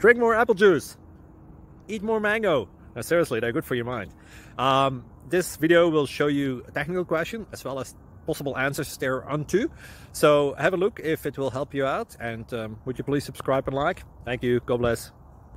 Drink more apple juice. Eat more mango. No, seriously, they're good for your mind. This video will show you a technical question as well as possible answers thereunto. So have a look if it will help you out, and would you please subscribe and like? Thank you. God bless.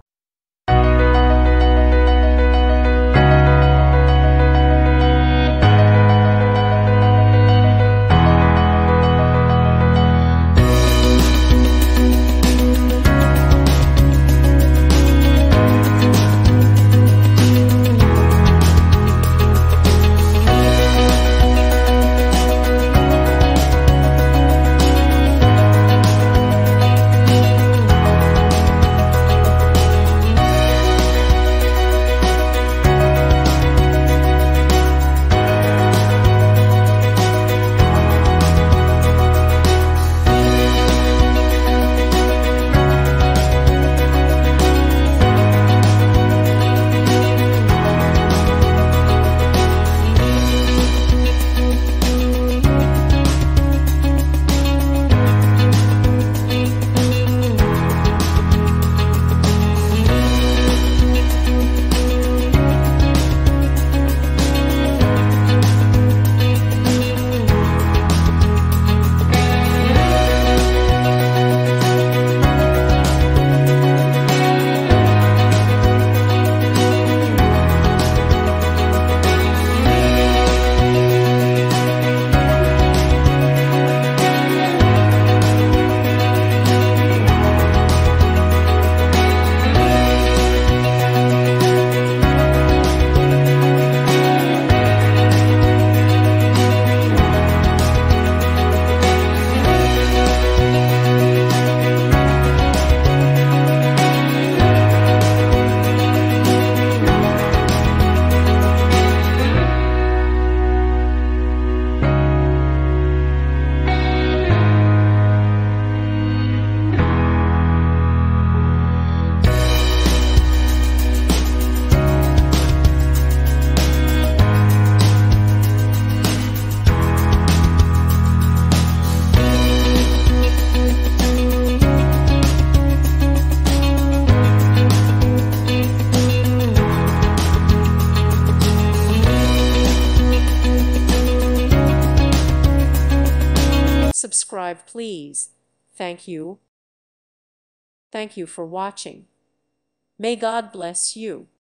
Subscribe, please. Thank you. Thank you for watching. May God bless you.